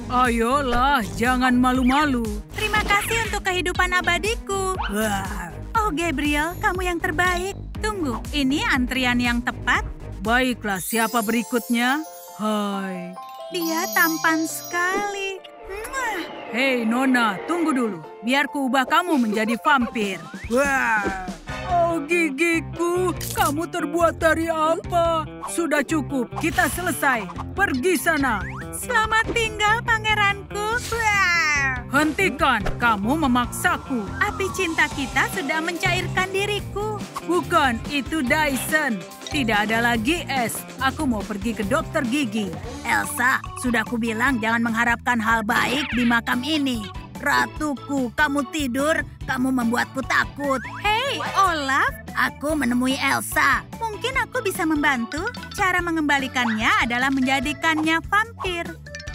Ayolah, jangan malu-malu. Terima kasih untuk kehidupan abadiku. Wah. Oh, Gabriel, kamu yang terbaik. Tunggu, ini antrian yang tepat? Baiklah, siapa berikutnya? Hai. Dia tampan sekali. Hei, Nona, tunggu dulu. Biar ku ubah kamu menjadi vampir. Wah. Oh, gigiku. Kamu terbuat dari apa? Sudah cukup, kita selesai. Pergi sana. Selamat tinggal, pangeranku. Hentikan, kamu memaksaku. Api cinta kita sudah mencairkan diriku. Bukan, itu Dyson. Tidak ada lagi es. Aku mau pergi ke dokter gigi. Elsa, sudah kubilang jangan mengharapkan hal baik di makam ini. Ratuku, kamu tidur, kamu membuatku takut. Hei, Olaf, aku menemui Elsa. Mungkin aku bisa membantu. Cara mengembalikannya adalah menjadikannya vampir.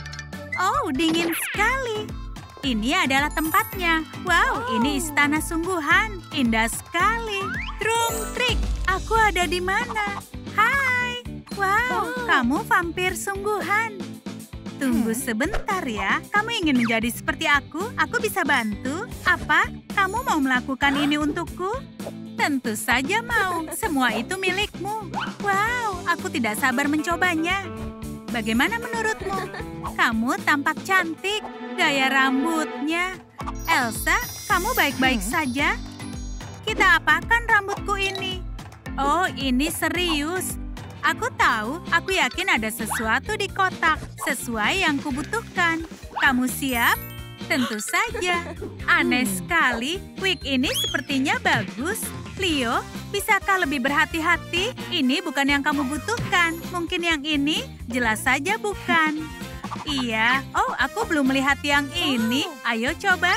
Oh, dingin sekali. Ini adalah tempatnya. Wow, ini istana sungguhan. Indah sekali. Drum trik, aku ada di mana? Hai. Wow, kamu vampir sungguhan. Tunggu sebentar ya. Kamu ingin menjadi seperti aku? Aku bisa bantu. Apa? Kamu mau melakukan ini untukku? Tentu saja mau. Semua itu milikmu. Wow, aku tidak sabar mencobanya. Bagaimana menurutmu? Kamu tampak cantik. Gaya rambutnya. Elsa, kamu baik-baik saja? Kita apakan rambutku ini? Oh, ini serius. Aku tahu, aku yakin ada sesuatu di kotak. Sesuai yang kubutuhkan. Kamu siap? Tentu saja. Aneh sekali, wig ini sepertinya bagus. Leo, bisakah lebih berhati-hati? Ini bukan yang kamu butuhkan. Mungkin yang ini? Jelas saja bukan. Iya, oh aku belum melihat yang ini. Ayo coba.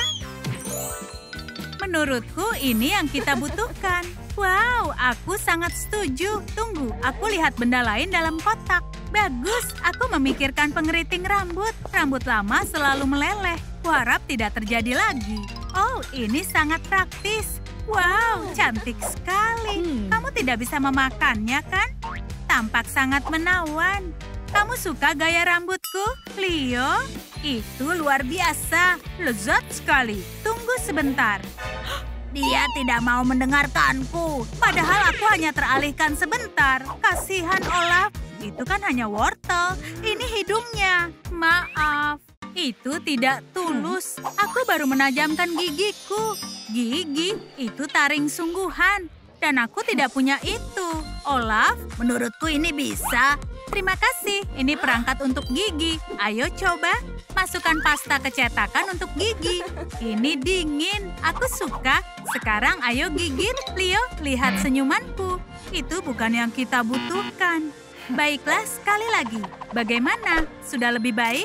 Menurutku ini yang kita butuhkan. Wow, aku sangat setuju. Tunggu, aku lihat benda lain dalam kotak. Bagus, aku memikirkan pengeriting rambut. Rambut lama selalu meleleh. Kuharap tidak terjadi lagi. Oh, ini sangat praktis. Wow, cantik sekali. Kamu tidak bisa memakannya, kan? Tampak sangat menawan. Kamu suka gaya rambutku, Leo? Itu luar biasa. Lezat sekali. Tunggu sebentar. Dia tidak mau mendengarkanku. Padahal aku hanya teralihkan sebentar. Kasihan Olaf. Itu kan hanya wortel. Ini hidungnya. Maaf. Itu tidak tulus. Aku baru menajamkan gigiku. Gigi itu taring sungguhan. Dan aku tidak punya itu. Olaf, menurutku ini bisa. Terima kasih. Ini perangkat untuk gigi. Ayo coba. Masukkan pasta kecetakan untuk gigi. Ini dingin. Aku suka. Sekarang ayo gigit. Leo, lihat senyumanku. Itu bukan yang kita butuhkan. Baiklah, sekali lagi. Bagaimana? Sudah lebih baik?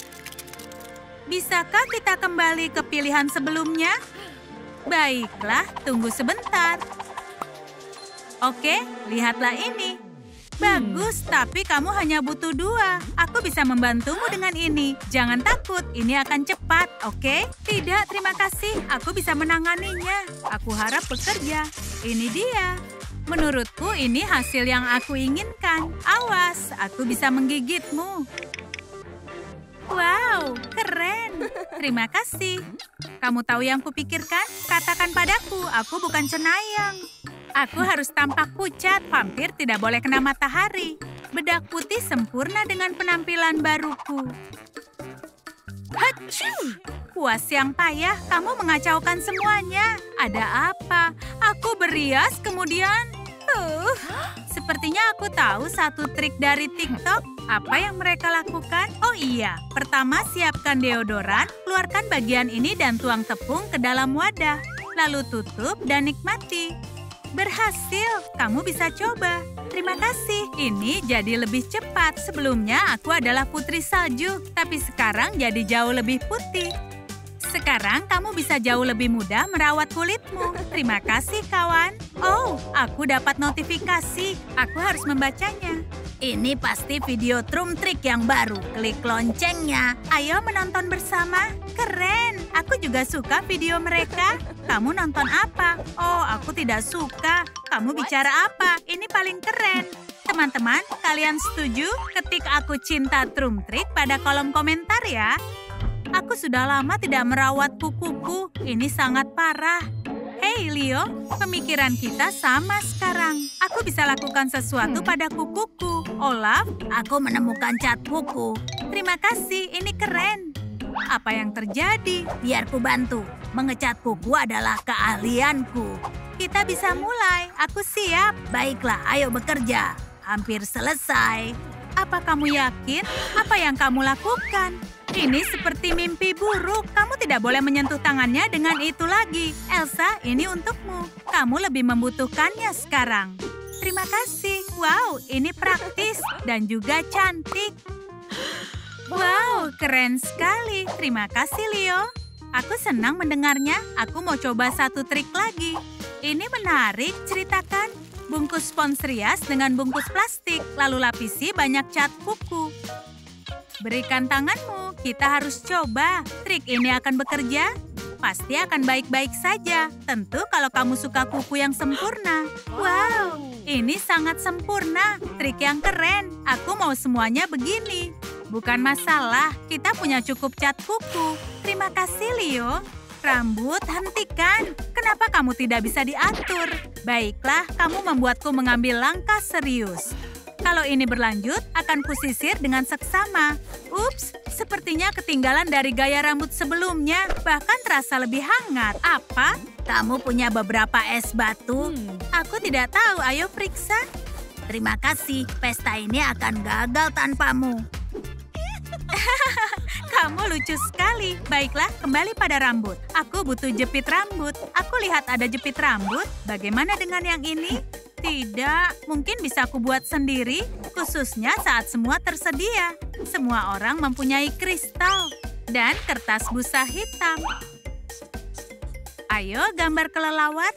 Bisakah kita kembali ke pilihan sebelumnya? Baiklah, tunggu sebentar. Oke, lihatlah ini. Bagus, tapi kamu hanya butuh 2. Aku bisa membantumu dengan ini. Jangan takut, ini akan cepat, oke? Tidak, terima kasih. Aku bisa menanganinya. Aku harap bekerja. Ini dia. Menurutku ini hasil yang aku inginkan. Awas, aku bisa menggigitmu. Wow, keren. Terima kasih. Kamu tahu yang kupikirkan? Katakan padaku, aku bukan cenayang. Aku harus tampak pucat, vampir tidak boleh kena matahari. Bedak putih sempurna dengan penampilan baruku. Hachu! Puas yang payah, kamu mengacaukan semuanya. Ada apa? Aku berias kemudian... Sepertinya aku tahu satu trik dari TikTok. Apa yang mereka lakukan? Oh iya, pertama siapkan deodoran, keluarkan bagian ini dan tuang tepung ke dalam wadah. Lalu tutup dan nikmati. Berhasil, kamu bisa coba. Terima kasih, ini jadi lebih cepat. Sebelumnya aku adalah putri salju, tapi sekarang jadi jauh lebih putih. Sekarang kamu bisa jauh lebih mudah merawat kulitmu. Terima kasih, kawan. Oh, aku dapat notifikasi. Aku harus membacanya. Ini pasti video Trum Trik yang baru. Klik loncengnya. Ayo menonton bersama. Keren. Aku juga suka video mereka. Kamu nonton apa? Oh, aku tidak suka. Kamu bicara apa? Ini paling keren. Teman-teman, kalian setuju? Ketik aku cinta Trum Trik pada kolom komentar ya. Aku sudah lama tidak merawat kukuku. Ini sangat parah. Hei Leo, pemikiran kita sama sekarang. Aku bisa lakukan sesuatu pada kukuku. Olaf, Aku menemukan cat kuku. terima kasih. Ini keren. Apa yang terjadi? Biar ku bantu. Mengecat kuku adalah keahlianku. Kita bisa mulai. Aku siap. Baiklah, ayo bekerja. Hampir selesai. Apa kamu yakin? Apa yang kamu lakukan? Ini seperti mimpi buruk. Kamu tidak boleh menyentuh tangannya dengan itu lagi. Elsa, ini untukmu. Kamu lebih membutuhkannya sekarang. Terima kasih. Wow, ini praktis dan juga cantik. Wow, keren sekali. Terima kasih, Leo. Aku senang mendengarnya. Aku mau coba satu trik lagi. Ini menarik, ceritakan. Bungkus spons rias dengan bungkus plastik, lalu lapisi banyak cat kuku. Berikan tanganmu, kita harus coba. Trik ini akan bekerja? Pasti akan baik-baik saja. Tentu kalau kamu suka kuku yang sempurna. Wow, ini sangat sempurna. Trik yang keren. Aku mau semuanya begini. Bukan masalah, kita punya cukup cat kuku. Terima kasih, Leo. Rambut, hentikan. Kenapa kamu tidak bisa diatur? Baiklah, kamu membuatku mengambil langkah serius. Kalau ini berlanjut, akan kusisir dengan seksama. Ups, sepertinya ketinggalan dari gaya rambut sebelumnya. Bahkan terasa lebih hangat. Apa? Kamu punya beberapa es batu. Aku tidak tahu, ayo periksa. Terima kasih, pesta ini akan gagal tanpamu. Kamu lucu sekali. Baiklah, kembali pada rambut. Aku butuh jepit rambut. Aku lihat ada jepit rambut. Bagaimana dengan yang ini? Tidak, mungkin bisa aku buat sendiri, khususnya saat semua tersedia. Semua orang mempunyai kristal dan kertas busa hitam. Ayo gambar kelelawar.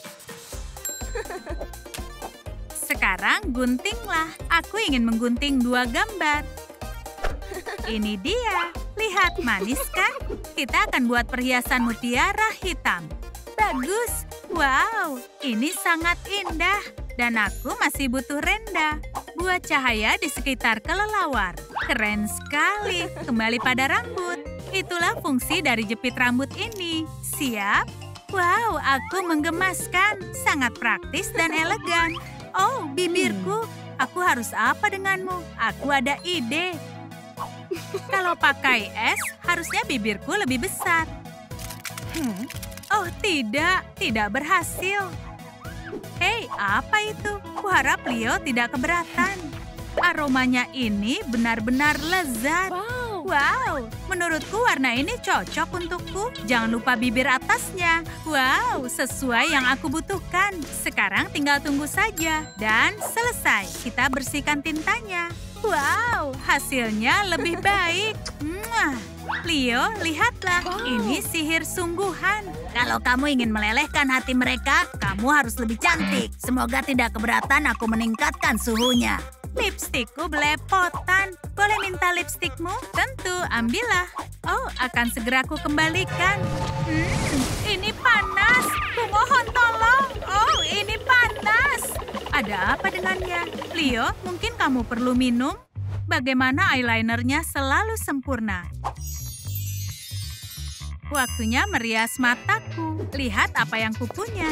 Sekarang guntinglah. Aku ingin menggunting 2 gambar. Ini dia. Lihat, manis kan? Kita akan buat perhiasan mutiara hitam. Bagus. Wow, ini sangat indah. Dan aku masih butuh renda. Buat cahaya di sekitar kelelawar. Keren sekali. Kembali pada rambut. Itulah fungsi dari jepit rambut ini. Siap? Wow, aku menggemaskan. Sangat praktis dan elegan. Oh, bibirku. Aku harus apa denganmu? Aku ada ide. Kalau pakai es, harusnya bibirku lebih besar. Oh tidak berhasil. Hei, apa itu? Kuharap Leo tidak keberatan. Aromanya ini benar-benar lezat. Wow, menurutku warna ini cocok untukku. Jangan lupa bibir atasnya. Wow, sesuai yang aku butuhkan. Sekarang tinggal tunggu saja. Dan selesai, kita bersihkan tintanya. Wow, hasilnya lebih baik. Mwah. Leo, lihatlah. Ini sihir sungguhan. Kalau kamu ingin melelehkan hati mereka, kamu harus lebih cantik. Semoga tidak keberatan aku meningkatkan suhunya. Lipstikku belepotan. Boleh minta lipstikmu? Tentu, ambillah. Oh, akan segera ku kembalikan. Ini panas. Kumohon tolong. Oh, ini panas. Ada apa dengannya? Leo, mungkin kamu perlu minum? Bagaimana eyelinernya selalu sempurna? Waktunya merias mataku. Lihat apa yang kupunya.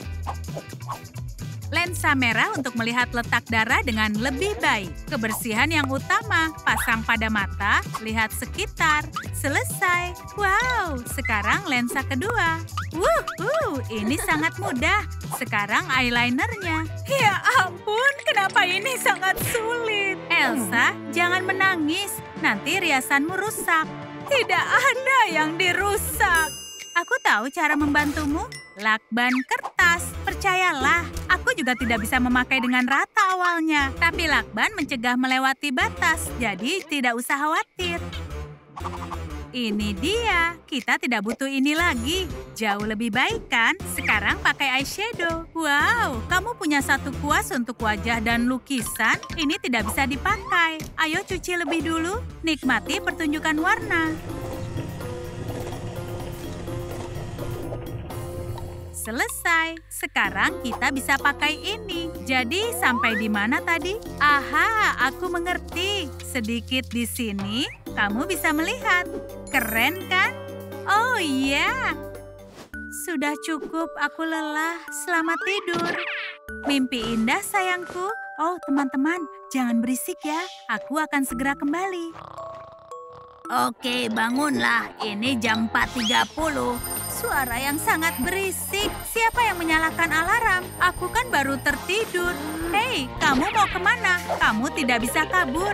Lensa merah untuk melihat letak darah dengan lebih baik. Kebersihan yang utama, pasang pada mata, lihat sekitar. Selesai. Wow, sekarang lensa kedua. Ini sangat mudah. Sekarang eyelinernya. Ya ampun, kenapa ini sangat sulit? Elsa, jangan menangis. Nanti riasanmu rusak. Tidak ada yang dirusak. Aku tahu cara membantumu. Lakban kertas, percayalah. Aku juga tidak bisa memakai dengan rata awalnya. Tapi lakban mencegah melewati batas, jadi tidak usah khawatir. Ini dia, kita tidak butuh ini lagi. Jauh lebih baik kan? Sekarang pakai eyeshadow. Wow, kamu punya satu kuas untuk wajah dan lukisan? Ini tidak bisa dipakai. Ayo cuci lebih dulu. Nikmati pertunjukan warna. Selesai. Sekarang kita bisa pakai ini. Jadi sampai di mana tadi? Aha, aku mengerti. Sedikit di sini, kamu bisa melihat. Keren kan? Oh iya. Sudah cukup, aku lelah. Selamat tidur. Mimpi indah sayangku. Oh teman-teman, jangan berisik ya. Aku akan segera kembali. Oke, bangunlah. Ini jam 4.30. Suara yang sangat berisik. Siapa yang menyalakan alarm? Aku kan baru tertidur. Hei, kamu mau kemana? Kamu tidak bisa kabur.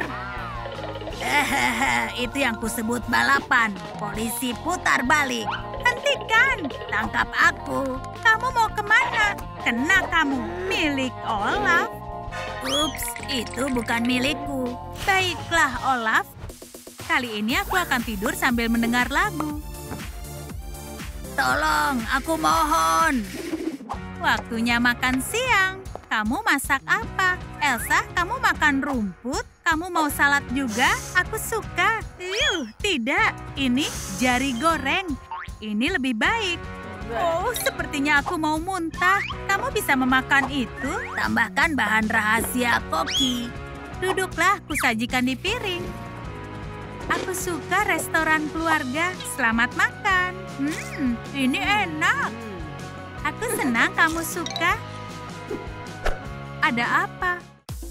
Itu yang kusebut balapan. Polisi putar balik. Hentikan! Tangkap aku. Kamu mau kemana? Kena kamu. Milik Olaf. Ups, itu bukan milikku. Baiklah, Olaf. Kali ini aku akan tidur sambil mendengar lagu. Tolong, aku mohon. Waktunya makan siang. Kamu masak apa? Elsa, kamu makan rumput? Kamu mau salad juga? Aku suka. Tidak. Ini jari goreng. Ini lebih baik. Oh, sepertinya aku mau muntah. Kamu bisa memakan itu? Tambahkan bahan rahasia koki. Duduklah, kusajikan di piring. Aku suka restoran keluarga. Selamat makan. Ini enak. Aku senang kamu suka. Ada apa?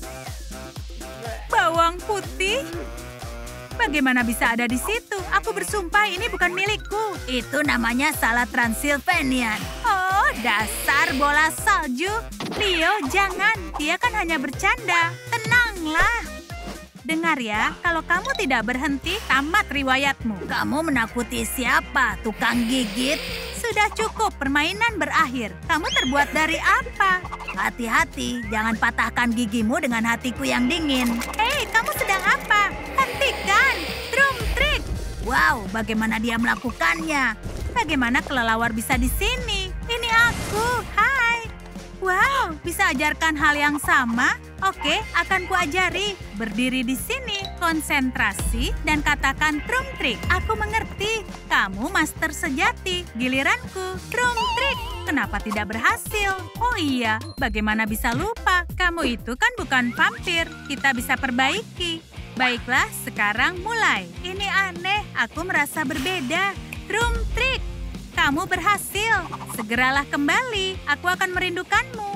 Bawang putih? Bagaimana bisa ada di situ? Aku bersumpah ini bukan milikku. Itu namanya salad Transylvanian. Oh, dasar bola salju. Leo, jangan. Dia kan hanya bercanda. Tenanglah. Dengar ya, kalau kamu tidak berhenti, tamat riwayatmu. Kamu menakuti siapa, tukang gigit? Sudah cukup, permainan berakhir. Kamu terbuat dari apa? Hati-hati, jangan patahkan gigimu dengan hatiku yang dingin. Hei, kamu sedang apa? Hentikan! Drum trick! Wow, bagaimana dia melakukannya? Bagaimana kelelawar bisa di sini? Ini aku, hai! Wow, bisa ajarkan hal yang sama? Oke, akan kuajari. Berdiri di sini, konsentrasi, dan katakan drum trick. Aku mengerti. Kamu master sejati. Giliranku, drum trick. Kenapa tidak berhasil? Oh iya, bagaimana bisa lupa? Kamu itu kan bukan vampir. Kita bisa perbaiki. Baiklah, sekarang mulai. Ini aneh, aku merasa berbeda. Drum trick. Kamu berhasil. Segeralah kembali. Aku akan merindukanmu.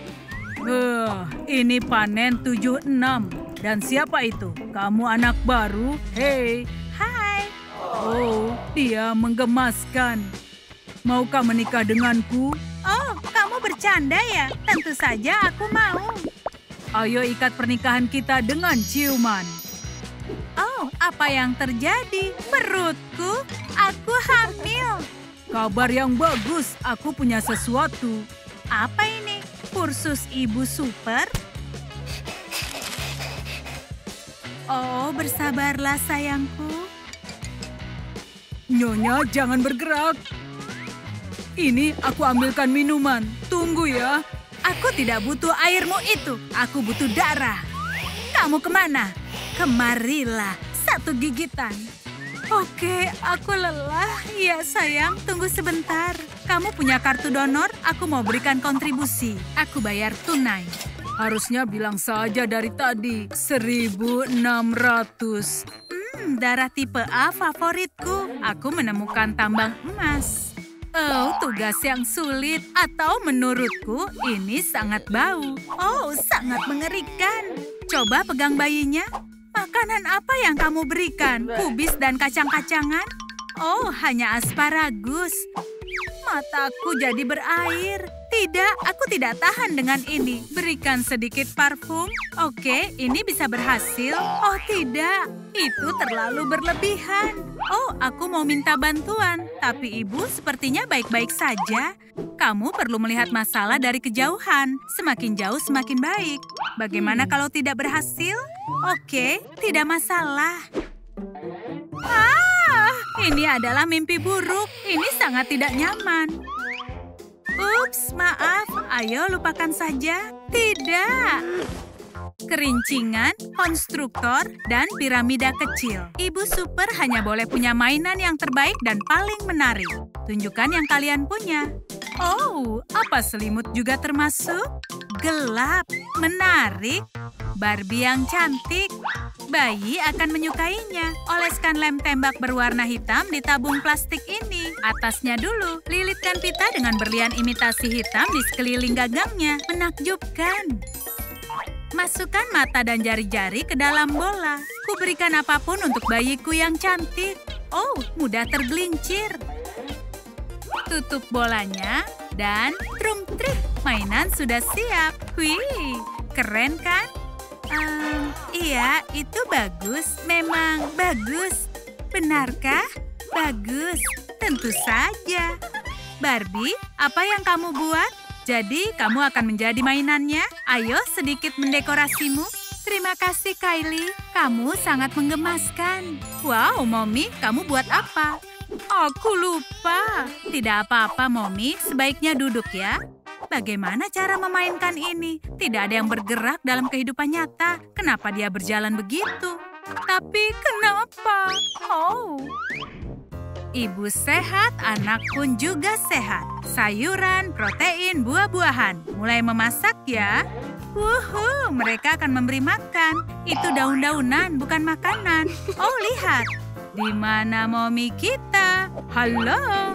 Ini panen 76. Dan siapa itu? Kamu anak baru? Hei. Hai. Oh, dia menggemaskan. Maukah menikah denganku? Oh, kamu bercanda ya? Tentu saja aku mau. Ayo ikat pernikahan kita dengan ciuman. Oh, apa yang terjadi? Perutku, aku hamil. Kabar yang bagus, aku punya sesuatu. Apa ini? Kursus ibu super? Oh, bersabarlah sayangku. Nyonya, jangan bergerak. Ini aku ambilkan minuman. Tunggu ya. Aku tidak butuh airmu itu. Aku butuh darah. Kamu kemana? Kemarilah. Satu gigitan. Oke, aku lelah. Ya sayang, tunggu sebentar. Kamu punya kartu donor? Aku mau berikan kontribusi. Aku bayar tunai. Harusnya bilang saja dari tadi. 1.600. Darah tipe A favoritku. Aku menemukan tambang emas. Oh, tugas yang sulit. Atau menurutku, ini sangat bau. Oh, sangat mengerikan. Coba pegang bayinya. Makanan apa yang kamu berikan? Kubis dan kacang-kacangan? Oh, hanya asparagus. Mataku jadi berair. Tidak, aku tidak tahan dengan ini. Berikan sedikit parfum. Oke, ini bisa berhasil. Oh tidak, itu terlalu berlebihan. Oh, aku mau minta bantuan. Tapi ibu sepertinya baik-baik saja. Kamu perlu melihat masalah dari kejauhan. Semakin jauh semakin baik. Bagaimana kalau tidak berhasil? Oke, tidak masalah. Ini adalah mimpi buruk. Ini sangat tidak nyaman. Ups, maaf. Ayo lupakan saja. Tidak. Kerincingan, konstruktor, dan piramida kecil. Ibu super hanya boleh punya mainan yang terbaik dan paling menarik. Tunjukkan yang kalian punya. Oh, apa selimut juga termasuk? Gelap, menarik. Barbie yang cantik. Bayi akan menyukainya. Oleskan lem tembak berwarna hitam di tabung plastik ini. Atasnya dulu, lilitkan pita dengan berlian imitasi hitam di sekeliling gagangnya. Menakjubkan. Masukkan mata dan jari-jari ke dalam bola. Kuberikan apapun untuk bayiku yang cantik. Oh, mudah tergelincir. Tutup bolanya dan trum-trik. Mainan sudah siap. Wih, keren kan? Iya, itu bagus. Memang bagus. Benarkah? Bagus. Tentu saja. Barbie, apa yang kamu buat? Jadi, kamu akan menjadi mainannya? Ayo sedikit mendekorasimu. Terima kasih, Kylie. Kamu sangat menggemaskan. Wow, Mommy, kamu buat apa? Aku lupa. Tidak apa-apa, Mommy. Sebaiknya duduk ya. Bagaimana cara memainkan ini? Tidak ada yang bergerak dalam kehidupan nyata. Kenapa dia berjalan begitu? Tapi kenapa? Oh. Ibu sehat, anak pun juga sehat. Sayuran, protein, buah-buahan. Mulai memasak ya. Wuhu, mereka akan memberi makan. Itu daun-daunan, bukan makanan. Oh, lihat. Di mana Mommy kita? Halo?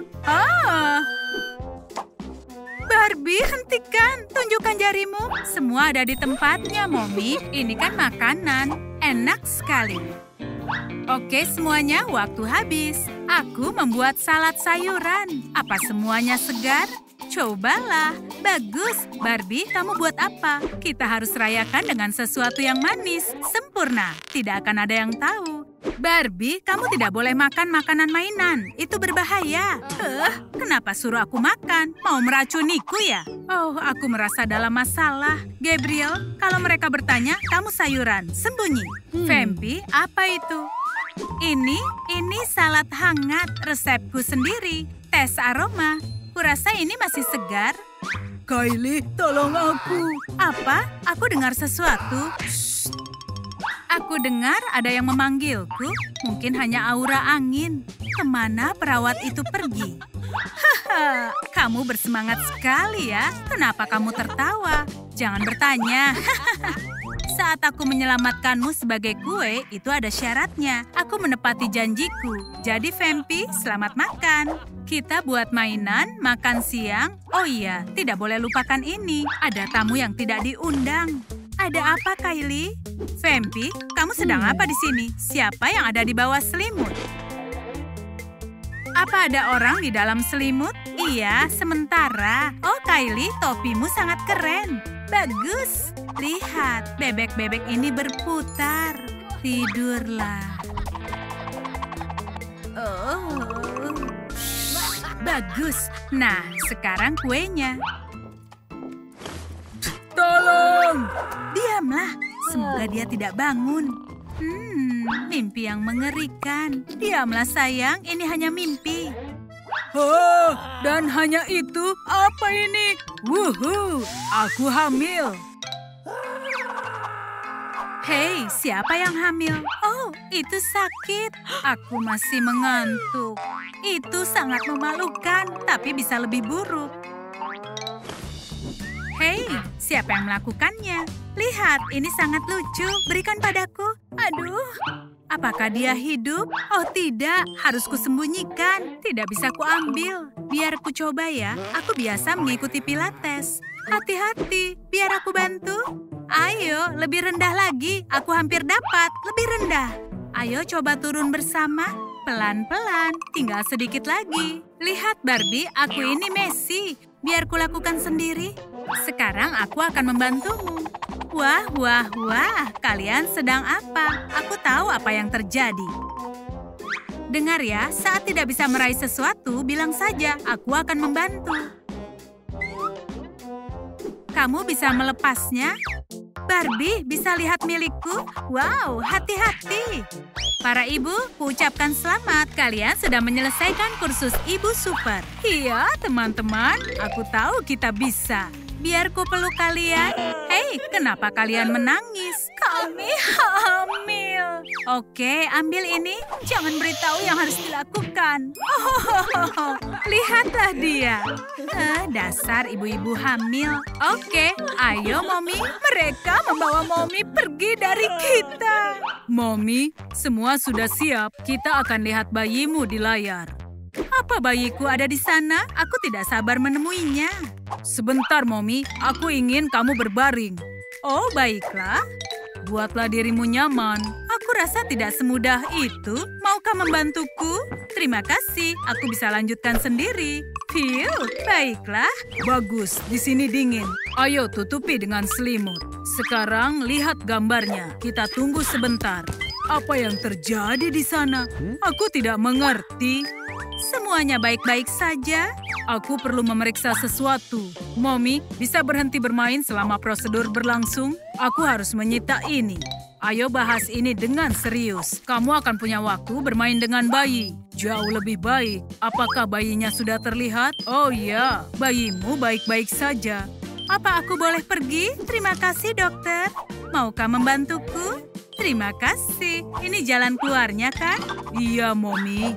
Barbie, hentikan. Tunjukkan jarimu. Semua ada di tempatnya, Mommy. Ini kan makanan. Enak sekali. Oke, semuanya, waktu habis. Aku membuat salad sayuran. Apa semuanya segar? Cobalah. Bagus. Barbie, kamu buat apa? Kita harus rayakan dengan sesuatu yang manis. Sempurna. Tidak akan ada yang tahu. Barbie, kamu tidak boleh makan makanan mainan. Itu berbahaya. Kenapa suruh aku makan? Mau meracuniku ya? Oh, aku merasa dalam masalah. Gabriel, kalau mereka bertanya, kamu sayuran. Sembunyi. Vampy, apa itu? Ini salad hangat. Resepku sendiri. Tes aroma. Kurasa ini masih segar. Kylie, tolong aku. Apa? Aku dengar sesuatu. Shh. Aku dengar ada yang memanggilku. Mungkin hanya aura angin. Kemana perawat itu pergi? Haha, kamu bersemangat sekali ya. Kenapa kamu tertawa? Jangan bertanya. Saat aku menyelamatkanmu sebagai kue, itu ada syaratnya. Aku menepati janjiku. Jadi, Vampy, selamat makan. Kita buat mainan, makan siang. Oh iya, tidak boleh lupakan ini. Ada tamu yang tidak diundang. Ada apa, Kylie? Vampy, kamu sedang apa di sini? Siapa yang ada di bawah selimut? Apa ada orang di dalam selimut? Iya, sementara. Oh, Kylie, topimu sangat keren. Bagus. Lihat, bebek-bebek ini berputar. Tidurlah. Oh, bagus. Nah, sekarang kuenya. Tolong! Diamlah. Semoga dia tidak bangun. Mimpi yang mengerikan. Diamlah sayang, ini hanya mimpi. Oh, dan hanya itu? Apa ini? Wuhu, aku hamil. Hei, siapa yang hamil? Oh, itu sakit. Aku masih mengantuk. Itu sangat memalukan, tapi bisa lebih buruk. Hei, siapa yang melakukannya? Lihat, ini sangat lucu. Berikan padaku. Aduh, apakah dia hidup? Oh tidak, harus kusembunyikan. Tidak bisa kuambil. Biar ku coba ya. Aku biasa mengikuti pilates. Hati-hati, biar aku bantu. Ayo, lebih rendah lagi. Aku hampir dapat. Lebih rendah. Ayo coba turun bersama. Pelan-pelan, tinggal sedikit lagi. Lihat Barbie, aku ini Messi. Biar kulakukan sendiri. Sekarang aku akan membantumu. Wah, wah, wah. Kalian sedang apa? Aku tahu apa yang terjadi. Dengar ya, saat tidak bisa meraih sesuatu, bilang saja, aku akan membantu. Kamu bisa melepasnya? Barbie, bisa lihat milikku? Wow, hati-hati. Para ibu, kuucapkan selamat. Kalian sudah menyelesaikan kursus Ibu Super. Iya, teman-teman. Aku tahu kita bisa. Biar ku peluk kalian. Hei, kenapa kalian menangis? kami hamil. Oke, ambil ini. Jangan beritahu yang harus dilakukan. Lihatlah dia. Dasar ibu-ibu hamil. Oke, ayo Mommy. Mereka membawa Mommy pergi dari kita. Mommy, semua sudah siap. Kita akan lihat bayimu di layar. Apa bayiku ada di sana? Aku tidak sabar menemuinya. Sebentar, Mommy. Aku ingin kamu berbaring. Oh, baiklah. Buatlah dirimu nyaman. Aku rasa tidak semudah itu. Maukah membantuku? Terima kasih. Aku bisa lanjutkan sendiri. Phew, baiklah. Bagus, di sini dingin. Ayo tutupi dengan selimut. Sekarang lihat gambarnya. Kita tunggu sebentar. Apa yang terjadi di sana? Aku tidak mengerti. Semuanya baik-baik saja. Aku perlu memeriksa sesuatu. Mommy, bisa berhenti bermain selama prosedur berlangsung? Aku harus menyita ini. Ayo bahas ini dengan serius. Kamu akan punya waktu bermain dengan bayi. Jauh lebih baik. Apakah bayinya sudah terlihat? Oh ya, bayimu baik-baik saja. Apa aku boleh pergi? Terima kasih, dokter. Maukah membantuku? Terima kasih. Ini jalan keluarnya, kan? Iya, Mommy.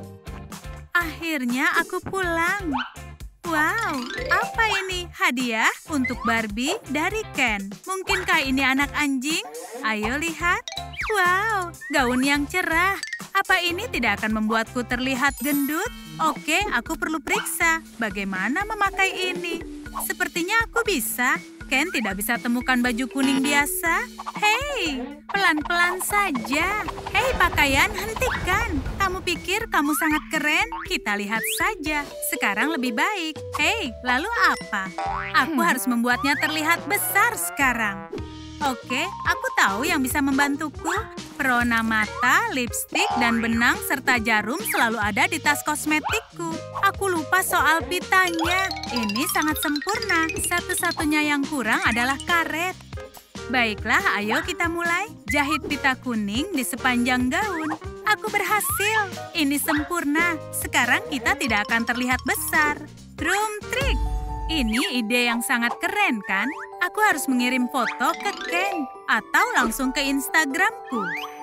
Akhirnya aku pulang. Wow, apa ini? Hadiah untuk Barbie dari Ken. Mungkinkah ini anak anjing? Ayo lihat. Wow, gaun yang cerah. Apa ini tidak akan membuatku terlihat gendut? Oke, aku perlu periksa. Bagaimana memakai ini? Sepertinya aku bisa. Ken tidak bisa temukan baju kuning biasa. Hei, pelan-pelan saja. Hei, pakaian, hentikan. Kamu pikir kamu sangat keren? Kita lihat saja. Sekarang lebih baik. Hei, lalu apa? Aku harus membuatnya terlihat besar sekarang. Oke, aku tahu yang bisa membantuku. Perona mata, lipstik, dan benang serta jarum selalu ada di tas kosmetikku. Aku lupa soal pitanya. Ini sangat sempurna. Satu-satunya yang kurang adalah karet. Baiklah, ayo kita mulai. Jahit pita kuning di sepanjang gaun. Aku berhasil. Ini sempurna. Sekarang kita tidak akan terlihat besar. Drum trick. Ini ide yang sangat keren, kan? Aku harus mengirim foto ke Ken atau langsung ke Instagramku.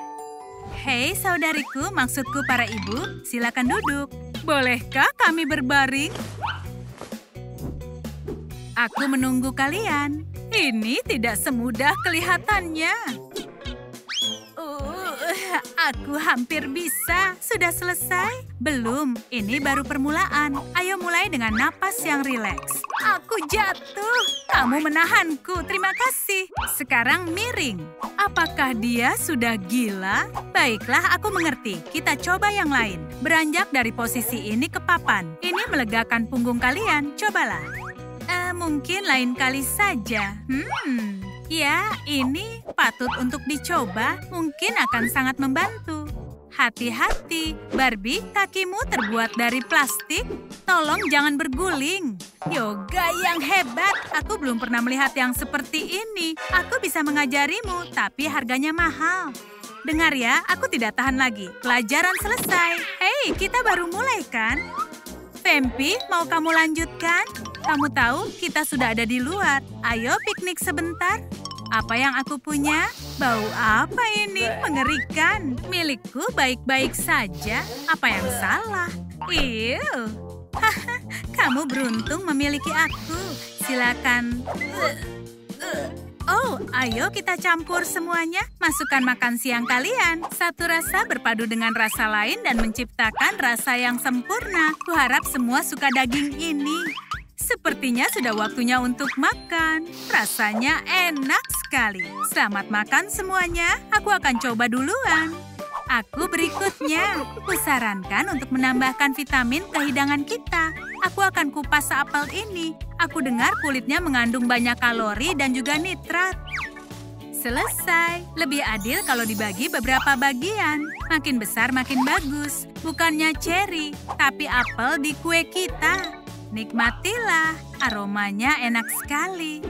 Hei, saudariku, maksudku para ibu, silakan duduk. Bolehkah kami berbaring? Aku menunggu kalian. Ini tidak semudah kelihatannya. Aku hampir bisa. Sudah selesai? Belum. Ini baru permulaan. Ayo mulai dengan napas yang rileks. Aku jatuh. Kamu menahanku. Terima kasih. Sekarang miring. Apakah dia sudah gila? Baiklah, aku mengerti. Kita coba yang lain. Beranjak dari posisi ini ke papan. Ini melegakan punggung kalian. Cobalah. Mungkin lain kali saja. Ya, ini patut untuk dicoba. Mungkin akan sangat membantu. Hati-hati, Barbie, kakimu terbuat dari plastik. Tolong jangan berguling. Yoga yang hebat. Aku belum pernah melihat yang seperti ini. Aku bisa mengajarimu, tapi harganya mahal. Dengar ya, aku tidak tahan lagi. Pelajaran selesai. Hei, kita baru mulai kan? Fempi, mau kamu lanjutkan? Kamu tahu, kita sudah ada di luar. Ayo piknik sebentar. Apa yang aku punya? Bau apa ini? Mengerikan. Milikku baik-baik saja. Apa yang salah? Ew. Kamu beruntung memiliki aku. Silakan. Oh, ayo kita campur semuanya. Masukkan makan siang kalian. Satu rasa berpadu dengan rasa lain dan menciptakan rasa yang sempurna. Kuharap semua suka daging ini. Sepertinya sudah waktunya untuk makan. Rasanya enak sekali. Selamat makan semuanya. Aku akan coba duluan. Aku berikutnya. Kusarankan untuk menambahkan vitamin ke hidangan kita. Aku akan kupas apel ini. Aku dengar kulitnya mengandung banyak kalori dan juga nitrat. Selesai. Lebih adil kalau dibagi beberapa bagian. Makin besar makin bagus. Bukannya cherry, tapi apel di kue kita. Nikmatilah, aromanya enak sekali.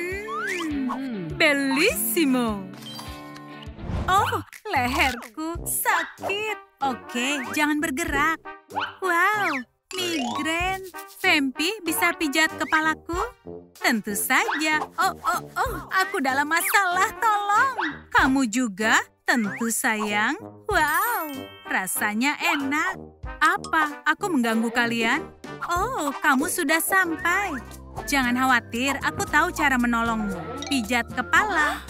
Bellissimo. Oh, leherku sakit. Oke, jangan bergerak. Wow, Migrain. Vampi, bisa pijat kepalaku? Tentu saja. Aku dalam masalah, tolong. Kamu juga? Tentu, sayang. Wow, rasanya enak. Apa? Aku mengganggu kalian? Oh, kamu sudah sampai. Jangan khawatir, aku tahu cara menolongmu. Pijat kepala.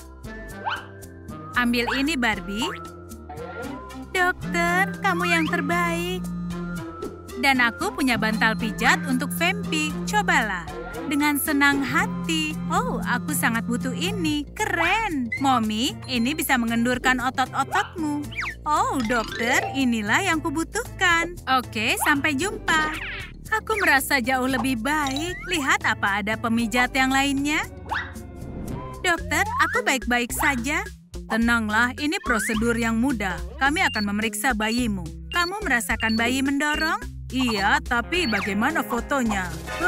Ambil ini, Barbie. Dokter, kamu yang terbaik. Dan aku punya bantal pijat untuk Vampi. Cobalah. Dengan senang hati. Oh, aku sangat butuh ini. Keren. Mommy, ini bisa mengendurkan otot-ototmu. Oh, dokter, inilah yang kubutuhkan. Oke, sampai jumpa. Aku merasa jauh lebih baik. Lihat apa ada pemijat yang lainnya. Dokter, aku baik-baik saja. Tenanglah, ini prosedur yang mudah. Kami akan memeriksa bayimu. Kamu merasakan bayi mendorong? Iya, tapi bagaimana fotonya?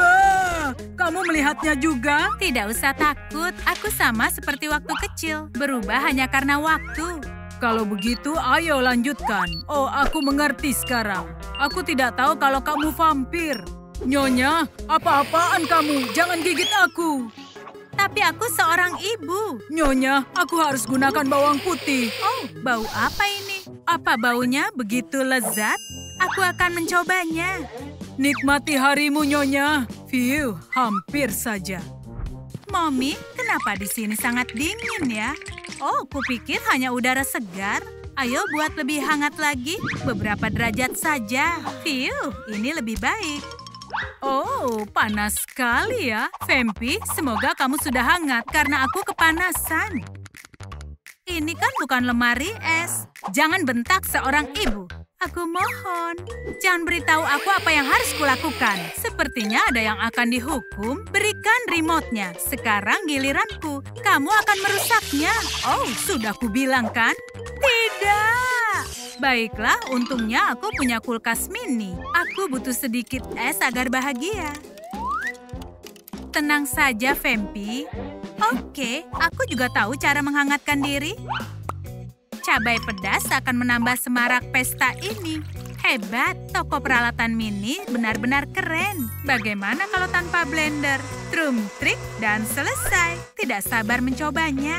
Kamu melihatnya juga? Tidak usah takut, aku sama seperti waktu kecil. Berubah hanya karena waktu. Kalau begitu, ayo lanjutkan. Oh, aku mengerti sekarang. Aku tidak tahu kalau kamu vampir. Nyonya, apa-apaan kamu? Jangan gigit aku. Tapi aku seorang ibu. Nyonya, aku harus gunakan bawang putih. Oh, bau apa ini? Apa baunya begitu lezat? Aku akan mencobanya. Nikmati harimu, Nyonya. Fiu, hampir saja. Mommy, kenapa di sini sangat dingin ya? Oh, kupikir hanya udara segar. Ayo buat lebih hangat lagi. Beberapa derajat saja. Fiu, ini lebih baik. Oh, panas sekali ya. Vampi, semoga kamu sudah hangat karena aku kepanasan. Ini kan bukan lemari es. Jangan bentak seorang ibu. Aku mohon, jangan beritahu aku apa yang harus kulakukan. Sepertinya ada yang akan dihukum. Berikan remote-nya. Sekarang giliranku. Kamu akan merusaknya. Oh, sudah kubilang kan? Tidak. Baiklah, untungnya aku punya kulkas mini. Aku butuh sedikit es agar bahagia. Tenang saja, Vampi. Oke, aku juga tahu cara menghangatkan diri. Cabai pedas akan menambah semarak pesta ini. Hebat, toko peralatan mini benar-benar keren. Bagaimana kalau tanpa blender? Trum, trik, dan selesai. Tidak sabar mencobanya.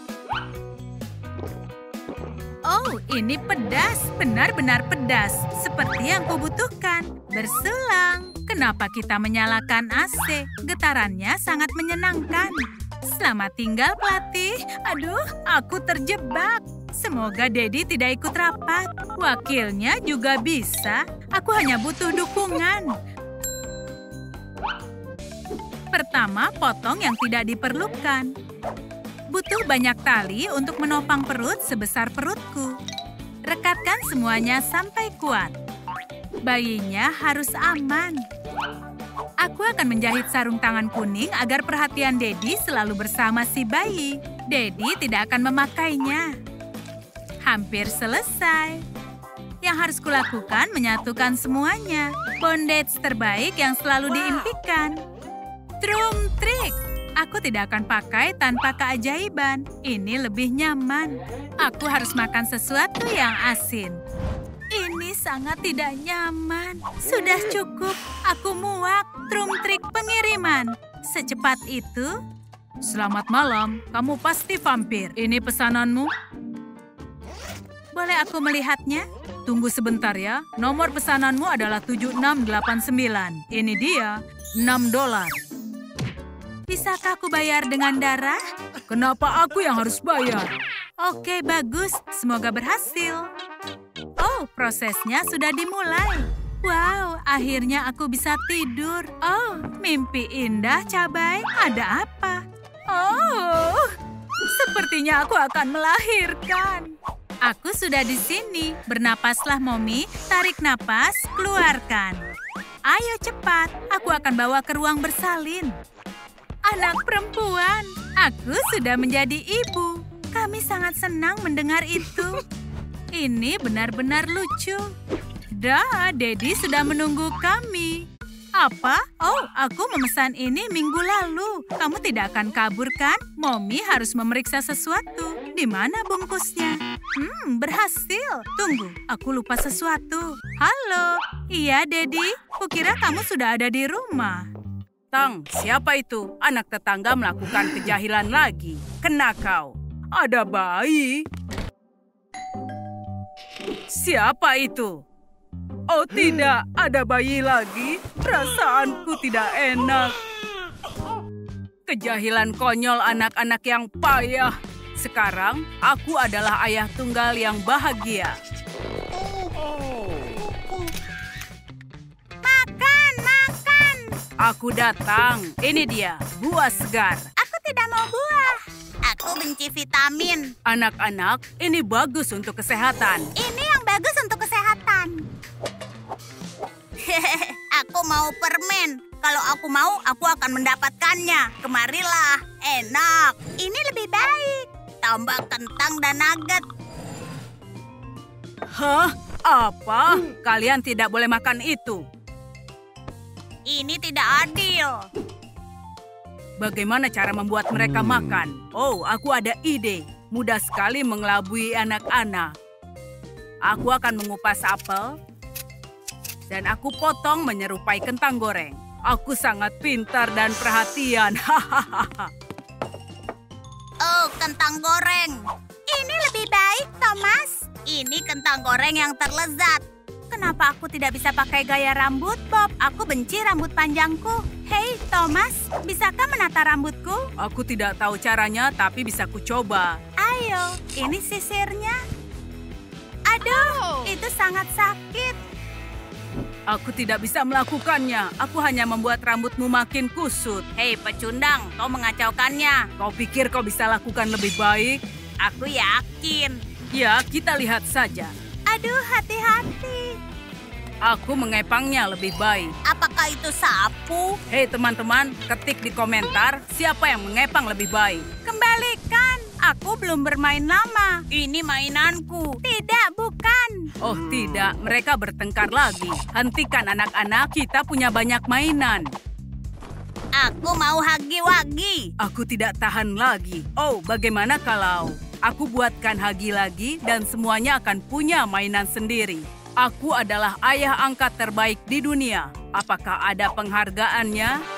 Oh, ini pedas. Benar-benar pedas. Seperti yang kubutuhkan. Berselang. Kenapa kita menyalakan AC? Getarannya sangat menyenangkan. Selamat tinggal, pelatih. Aduh, aku terjebak. Semoga Daddy tidak ikut rapat. Wakilnya juga bisa. Aku hanya butuh dukungan. Pertama, potong yang tidak diperlukan. Butuh banyak tali untuk menopang perut sebesar perutku. Rekatkan semuanya sampai kuat. Bayinya harus aman. Aku akan menjahit sarung tangan kuning agar perhatian Daddy selalu bersama si bayi. Daddy tidak akan memakainya. Hampir selesai. Yang harus kulakukan menyatukan semuanya. Bondage terbaik yang selalu diimpikan. Trum trik. Aku tidak akan pakai tanpa keajaiban. Ini lebih nyaman. Aku harus makan sesuatu yang asin. Ini sangat tidak nyaman. Sudah cukup. Aku muak. Trum trik pengiriman. Secepat itu. Selamat malam. Kamu pasti vampir. Ini pesananmu. Boleh aku melihatnya? Tunggu sebentar ya. Nomor pesananmu adalah 7689. Ini dia, $6. Bisakah aku bayar dengan darah? Kenapa aku yang harus bayar? Oke, bagus. Semoga berhasil. Oh, prosesnya sudah dimulai. Wow, akhirnya aku bisa tidur. Oh, mimpi indah, cabai. Ada apa? Oh, sepertinya aku akan melahirkan. Aku sudah di sini. Bernapaslah, Mommy. Tarik napas, keluarkan. Ayo cepat, aku akan bawa ke ruang bersalin. Anak perempuan, aku sudah menjadi ibu. Kami sangat senang mendengar itu. Ini benar-benar lucu. Dah, Daddy sudah menunggu kami. Apa? Oh, aku memesan ini minggu lalu. Kamu tidak akan kabur, kan? Mommy harus memeriksa sesuatu. Di mana bungkusnya? Berhasil. Tunggu, aku lupa sesuatu. Halo, Iya, Dedi. Kukira kamu sudah ada di rumah. Tang, siapa itu? Anak tetangga melakukan kejahilan lagi. Kena kau. Ada bayi. Siapa itu? Oh tidak, ada bayi lagi. Perasaanku tidak enak. Kejahilan konyol anak-anak yang payah. Sekarang, aku adalah ayah tunggal yang bahagia. Makan, makan. Aku datang. Ini dia, buah segar. Aku tidak mau buah. Aku benci vitamin. Anak-anak, ini bagus untuk kesehatan. Ini yang bagus untuk kesehatan. Aku mau permen. Kalau aku mau, aku akan mendapatkannya. Kemarilah. Enak. Ini lebih baik. Tambah kentang dan nugget. Hah? Apa? Kalian tidak boleh makan itu. Ini tidak adil. Bagaimana cara membuat mereka makan? Oh, aku ada ide. Mudah sekali mengelabui anak-anak. Aku akan mengupas apel dan aku potong menyerupai kentang goreng. Aku sangat pintar dan perhatian. Hahaha. Oh, kentang goreng. Ini lebih baik, Thomas. Ini kentang goreng yang terlezat. Kenapa aku tidak bisa pakai gaya rambut, Bob? Aku benci rambut panjangku. Hei, Thomas, bisakah menata rambutku? Aku tidak tahu caranya, tapi bisa ku coba. Ayo, ini sisirnya. Aduh, itu sangat sakit. Aku tidak bisa melakukannya. Aku hanya membuat rambutmu makin kusut. Hei, pecundang, kau mengacaukannya. Kau pikir kau bisa lakukan lebih baik? Aku yakin. Ya, kita lihat saja. Aduh, hati-hati. Aku mengepangnya lebih baik. Apakah itu sapu? Hei teman-teman, ketik di komentar siapa yang mengepang lebih baik. Kembalikan. Aku belum bermain lama. Ini mainanku. Tidak, bukan. Oh tidak, mereka bertengkar lagi. Hentikan anak-anak, kita punya banyak mainan. Aku mau hagi-wagi. Aku tidak tahan lagi. Oh, bagaimana kalau aku buatkan hagi lagi dan semuanya akan punya mainan sendiri. Aku adalah ayah angkat terbaik di dunia. Apakah ada penghargaannya?